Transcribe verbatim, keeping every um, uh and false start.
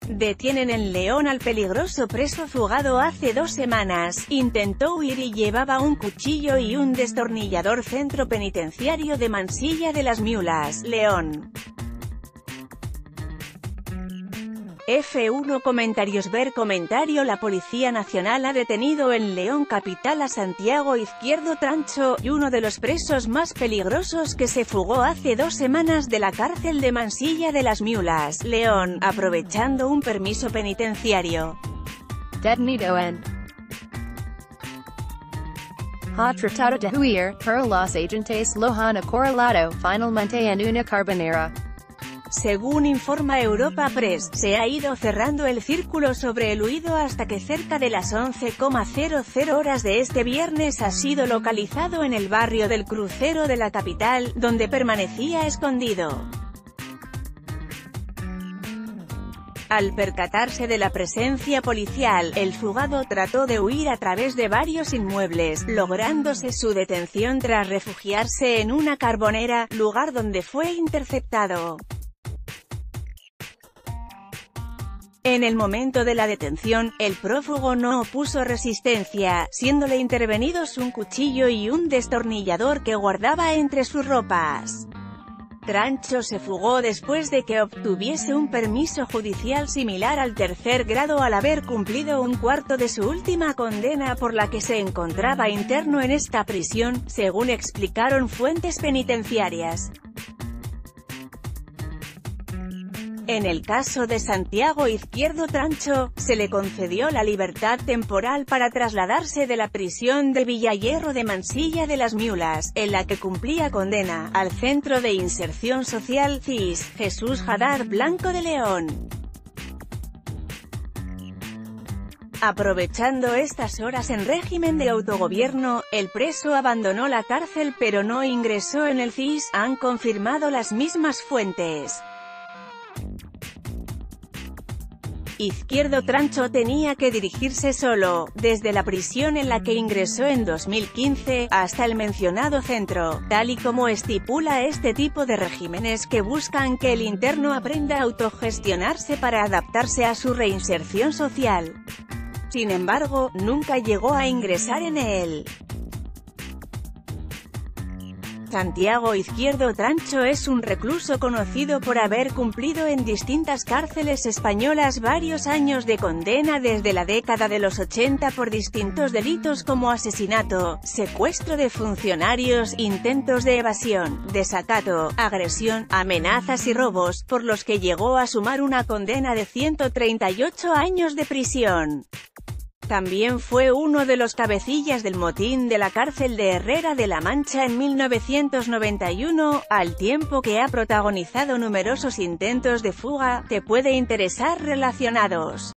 Detienen en León al peligroso preso fugado hace dos semanas. Intentó huir y llevaba un cuchillo y un destornillador. Centro penitenciario de Mansilla de las Miulas, León. F uno Comentarios. Ver comentario. La Policía Nacional ha detenido en León capital a Santiago Izquierdo Trancho, uno de los presos más peligrosos que se fugó hace dos semanas de la cárcel de Mansilla de las Miulas, León, aprovechando un permiso penitenciario. Detenido en Ha tratado de huir, por los agentes lo han acorralado, finalmente en una carbonera. Según informa Europa Press, se ha ido cerrando el círculo sobre el huido hasta que cerca de las once horas de este viernes ha sido localizado en el barrio del Crucero de la capital, donde permanecía escondido. Al percatarse de la presencia policial, el fugado trató de huir a través de varios inmuebles, lográndose su detención tras refugiarse en una carbonera, lugar donde fue interceptado. En el momento de la detención, el prófugo no opuso resistencia, siéndole intervenidos un cuchillo y un destornillador que guardaba entre sus ropas. Trancho se fugó después de que obtuviese un permiso judicial similar al tercer grado al haber cumplido un cuarto de su última condena por la que se encontraba interno en esta prisión, según explicaron fuentes penitenciarias. En el caso de Santiago Izquierdo Trancho, se le concedió la libertad temporal para trasladarse de la prisión de Villayerro de Mansilla de las Miulas, en la que cumplía condena, al Centro de Inserción Social C I S, Jesús Haddad Blanco de León. Aprovechando estas horas en régimen de autogobierno, el preso abandonó la cárcel pero no ingresó en el C I S, han confirmado las mismas fuentes. Izquierdo Trancho tenía que dirigirse solo, desde la prisión en la que ingresó en dos mil quince, hasta el mencionado centro, tal y como estipula este tipo de regímenes que buscan que el interno aprenda a autogestionarse para adaptarse a su reinserción social. Sin embargo, nunca llegó a ingresar en él. Santiago Izquierdo Trancho es un recluso conocido por haber cumplido en distintas cárceles españolas varios años de condena desde la década de los ochenta por distintos delitos como asesinato, secuestro de funcionarios, intentos de evasión, desacato, agresión, amenazas y robos, por los que llegó a sumar una condena de ciento treinta y ocho años de prisión. También fue uno de los cabecillas del motín de la cárcel de Herrera de la Mancha en mil novecientos noventa y uno, al tiempo que ha protagonizado numerosos intentos de fuga. Te puede interesar relacionados.